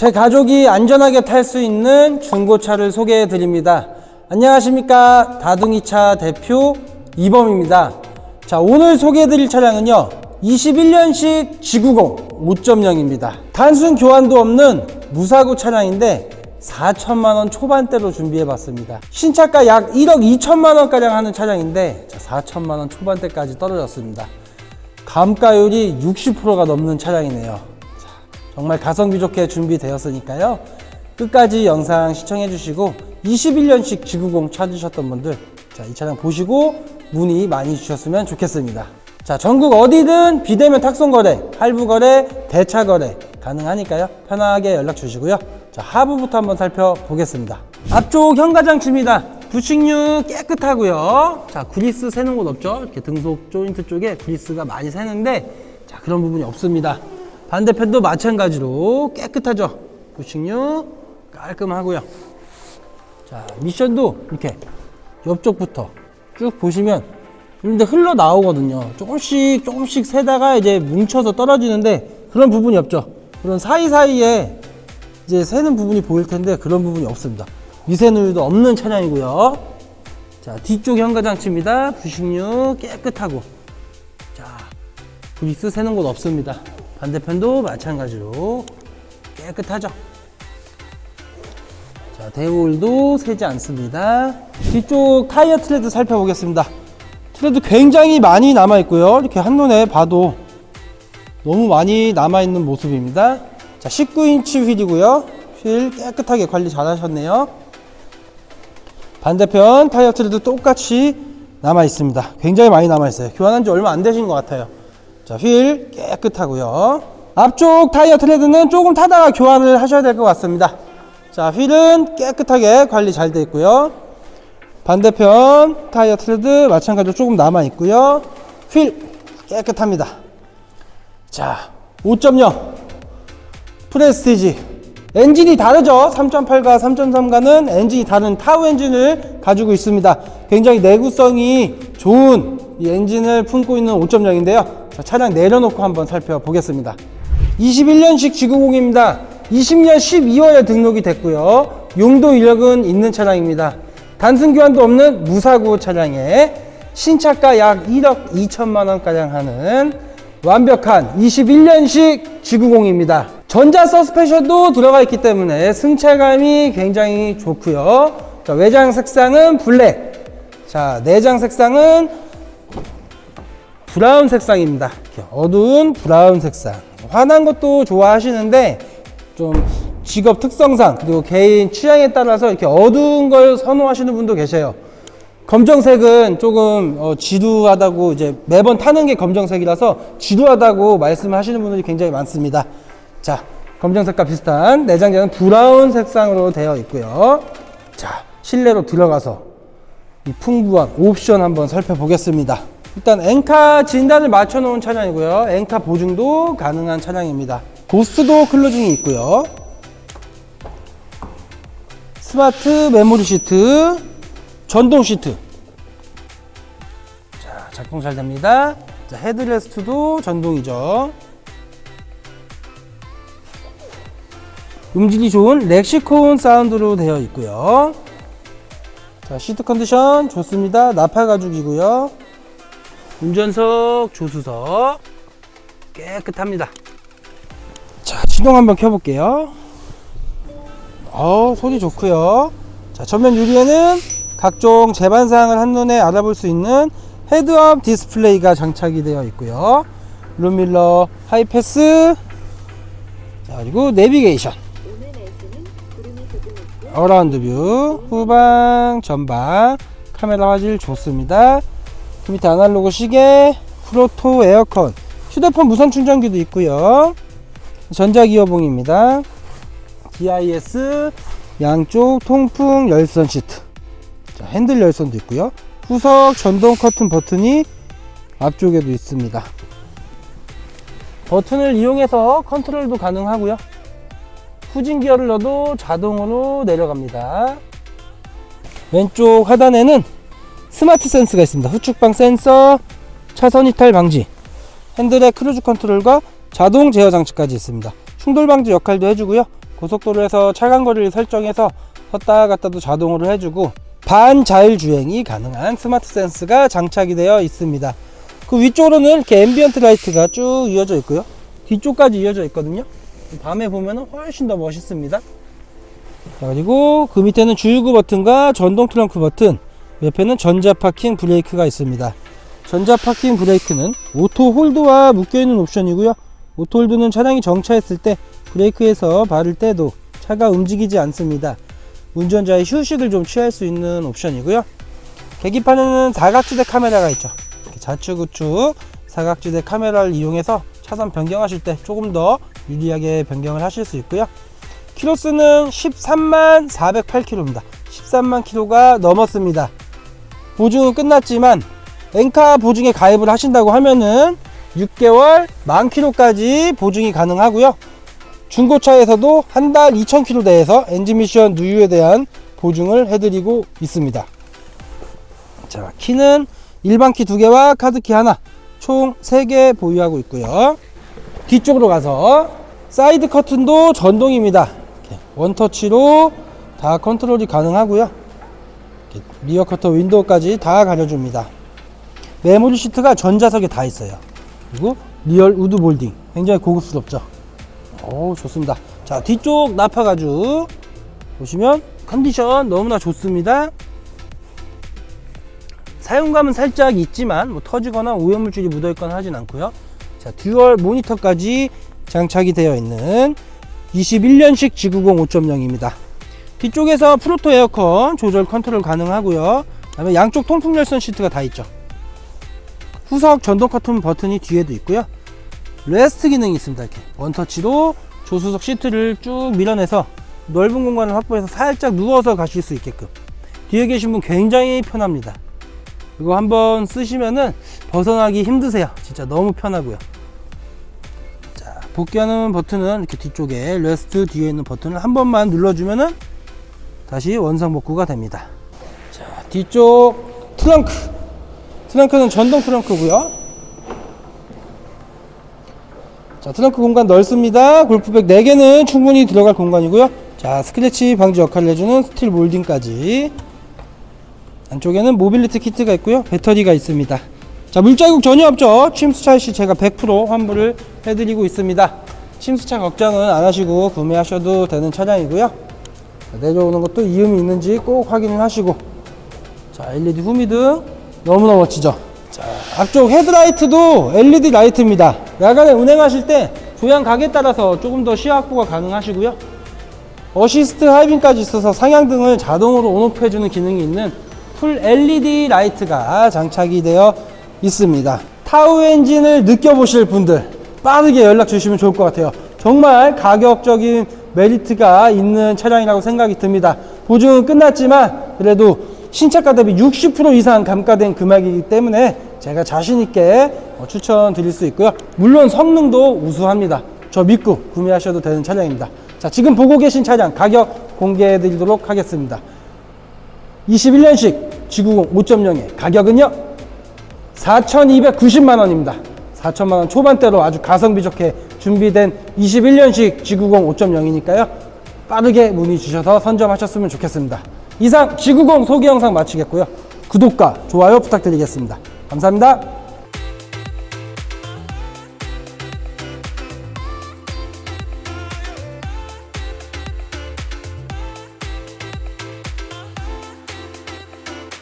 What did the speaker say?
제 가족이 안전하게 탈 수 있는 중고차를 소개해 드립니다. 안녕하십니까, 다둥이차 대표 이범입니다. 자, 오늘 소개해 드릴 차량은요 21년식 G90 5.0입니다 단순 교환도 없는 무사고 차량인데 4천만원 초반대로 준비해 봤습니다. 신차가 약 1억 2천만원 가량 하는 차량인데 4천만원 초반대까지 떨어졌습니다. 감가율이 60%가 넘는 차량이네요. 자, 정말 가성비 좋게 준비되었으니까요 끝까지 영상 시청해 주시고 21년식 G90 찾으셨던 분들, 자, 이 차량 보시고 문의 많이 주셨으면 좋겠습니다. 자, 전국 어디든 비대면 탁송거래, 할부거래, 대차거래 가능하니까요 편하게 연락 주시고요. 자, 하부부터 한번 살펴보겠습니다. 앞쪽 현가장치입니다. 부식류 깨끗하고요. 자, 그리스 새는 곳 없죠? 이렇게 등속 조인트 쪽에 그리스가 많이 새는데, 자, 그런 부분이 없습니다. 반대편도 마찬가지로 깨끗하죠? 부식류 깔끔하고요. 자, 미션도 이렇게 옆쪽부터 쭉 보시면 이런데 흘러 나오거든요. 조금씩 새다가 이제 뭉쳐서 떨어지는데 그런 부분이 없죠. 그런 사이사이에 이제 새는 부분이 보일 텐데 그런 부분이 없습니다. 미세누유도 없는 차량이고요. 자, 뒤쪽 현가장치입니다. 부식류 깨끗하고, 자, 그리스 새는 곳 없습니다. 반대편도 마찬가지로 깨끗하죠. 자, 대홀도 새지 않습니다. 뒤쪽 타이어 트레드 살펴보겠습니다. 트레드 굉장히 많이 남아 있고요. 이렇게 한눈에 봐도 너무 많이 남아 있는 모습입니다. 자, 19인치 휠이고요. 휠 깨끗하게 관리 잘 하셨네요. 반대편 타이어 트레드 똑같이 남아 있습니다. 굉장히 많이 남아 있어요. 교환한 지 얼마 안 되신 것 같아요. 자, 휠 깨끗하고요. 앞쪽 타이어 트레드는 조금 타다가 교환을 하셔야 될 것 같습니다. 자, 휠은 깨끗하게 관리 잘 되어 있고요. 반대편 타이어 트레드 마찬가지로 조금 남아 있고요. 휠 깨끗합니다. 자, 5.0 프레스티지. 엔진이 다르죠. 3.8과 3.3과는 엔진이 다른 타우 엔진을 가지고 있습니다. 굉장히 내구성이 좋은 이 엔진을 품고 있는 5.0인데요 자, 차량 내려놓고 한번 살펴보겠습니다. 21년식 G90입니다 20년 12월에 등록이 됐고요 용도 이력은 있는 차량입니다. 단순 교환도 없는 무사고 차량에 신차가 약 1억 2천만원 가량 하는 완벽한 21년식 G90입니다. 전자 서스펜션도 들어가 있기 때문에 승차감이 굉장히 좋고요. 자, 외장 색상은 블랙, 자, 내장 색상은 브라운 색상입니다. 이렇게 어두운 브라운 색상. 환한 것도 좋아하시는데 좀 직업 특성상 그리고 개인 취향에 따라서 이렇게 어두운 걸 선호하시는 분도 계세요. 검정색은 조금 지루하다고, 이제 매번 타는 게 검정색이라서 지루하다고 말씀하시는 분들이 굉장히 많습니다. 자, 검정색과 비슷한 내장재는 브라운 색상으로 되어 있고요. 자, 실내로 들어가서 이 풍부한 옵션 한번 살펴보겠습니다. 일단 엔카 진단을 맞춰 놓은 차량이고요. 엔카 보증도 가능한 차량입니다. 고스트도 클로징이 있고요. 스마트 메모리 시트, 전동 시트. 자, 작동 잘 됩니다. 자, 헤드레스트도 전동이죠. 음질이 좋은 렉시콘 사운드로 되어 있고요. 자, 시트 컨디션 좋습니다. 나팔 가죽이고요. 운전석, 조수석 깨끗합니다. 자, 시동 한번 켜볼게요. 소리 좋고요. 자, 전면 유리에는 각종 제반사항을 한눈에 알아볼 수 있는 헤드업 디스플레이가 장착이 되어 있고요. 룸밀러, 하이패스, 자, 그리고 내비게이션, 어라운드 뷰, 후방, 전방, 카메라 화질 좋습니다. 그 밑에 아날로그 시계, 프로토 에어컨, 휴대폰 무선 충전기도 있고요. 전자기어봉입니다. DIS, 양쪽 통풍 열선 시트, 자, 핸들 열선도 있고요. 후석 전동 커튼 버튼이 앞쪽에도 있습니다. 버튼을 이용해서 컨트롤도 가능하고요. 후진 기어를 넣어도 자동으로 내려갑니다. 왼쪽 하단에는 스마트 센스가 있습니다. 후측방 센서, 차선 이탈 방지, 핸들의 크루즈 컨트롤과 자동 제어 장치까지 있습니다. 충돌 방지 역할도 해주고요. 고속도로에서 차간거리를 설정해서 섰다 갔다도 자동으로 해주고 반자율 주행이 가능한 스마트 센스가 장착이 되어 있습니다. 그 위쪽으로는 이렇게 앰비언트 라이트가 쭉 이어져 있고요. 뒤쪽까지 이어져 있거든요. 밤에 보면 훨씬 더 멋있습니다. 자, 그리고 그 밑에는 주유구 버튼과 전동 트렁크 버튼, 옆에는 전자 파킹 브레이크가 있습니다. 전자 파킹 브레이크는 오토 홀드와 묶여있는 옵션이고요. 오토 홀드는 차량이 정차했을 때 브레이크에서 발을 떼도 차가 움직이지 않습니다. 운전자의 휴식을 좀 취할 수 있는 옵션이고요. 계기판에는 사각지대 카메라가 있죠. 좌측 우측 사각지대 카메라를 이용해서 차선 변경하실 때 조금 더 유리하게 변경을 하실 수 있고요. 키로수는 13만 408km입니다. 13만 km가 넘었습니다. 보증은 끝났지만 엔카 보증에 가입을 하신다고 하면은 6개월 10,000km까지 보증이 가능하고요. 중고차에서도 한 달 2,000km 내에서 엔진 미션 누유에 대한 보증을 해드리고 있습니다. 자, 키는 일반 키 2개와 카드키 하나, 총 3개 보유하고 있고요. 뒤쪽으로 가서 사이드 커튼도 전동입니다. 이렇게 원터치로 다 컨트롤이 가능하고요. 이렇게 리어 커터 윈도우까지 다 가려줍니다. 메모리 시트가 전자석에 다 있어요. 그리고 리얼 우드 몰딩, 굉장히 고급스럽죠. 오, 좋습니다. 자, 뒤쪽 나파 가죽 보시면 컨디션 너무나 좋습니다. 사용감은 살짝 있지만 뭐 터지거나 오염물질이 묻어있거나 하진 않고요. 자, 듀얼 모니터까지 장착이 되어 있는 21년식 G90 5.0입니다. 뒤쪽에서 프로토 에어컨 조절 컨트롤 가능하고요. 그다음에 양쪽 통풍 열선 시트가 다 있죠. 후석 전동 커튼 버튼이 뒤에도 있고요. 레스트 기능이 있습니다. 이렇게 원터치로 조수석 시트를 쭉 밀어내서 넓은 공간을 확보해서 살짝 누워서 가실 수 있게끔. 뒤에 계신 분 굉장히 편합니다. 이거 한번 쓰시면은 벗어나기 힘드세요. 진짜 너무 편하고요. 자, 복귀하는 버튼은 이렇게 뒤쪽에 레스트 뒤에 있는 버튼을 한 번만 눌러주면은 다시 원상 복구가 됩니다. 자, 뒤쪽 트렁크는 전동 트렁크고요. 자, 트렁크 공간 넓습니다. 골프백 4개는 충분히 들어갈 공간이고요. 자, 스크래치 방지 역할을 해주는 스틸 몰딩까지. 안쪽에는 모빌리티 키트가 있고요. 배터리가 있습니다. 자, 물자국 전혀 없죠. 침수차 시 제가 100% 환불을 해드리고 있습니다. 침수차 걱정은 안 하시고 구매하셔도 되는 차량이고요. 자, 내려오는 것도 이음이 있는지 꼭 확인을 하시고. 자, LED 후미등 너무나 멋지죠. 자, 앞쪽 헤드라이트도 LED 라이트입니다. 야간에 운행하실 때 조향 각에 따라서 조금 더 시야 확보가 가능하시고요. 어시스트 하이빔까지 있어서 상향등을 자동으로 온오프 해주는 기능이 있는 풀 LED 라이트가 장착이 되어 있습니다. 타우 엔진을 느껴보실 분들 빠르게 연락 주시면 좋을 것 같아요. 정말 가격적인 메리트가 있는 차량이라고 생각이 듭니다. 보증은 끝났지만 그래도 신차가 대비 60% 이상 감가된 금액이기 때문에 제가 자신있게 추천드릴 수 있고요. 물론 성능도 우수합니다. 저 믿고 구매하셔도 되는 차량입니다. 자, 지금 보고 계신 차량 가격 공개해 드리도록 하겠습니다. 21년식 G90 5.0의 가격은요 4,290만원입니다. 4천만원 초반대로 아주 가성비 좋게 준비된 21년식 G90 5.0이니까요 빠르게 문의 주셔서 선점하셨으면 좋겠습니다. 이상 G90 소개 영상 마치겠고요. 구독과 좋아요 부탁드리겠습니다. 감사합니다.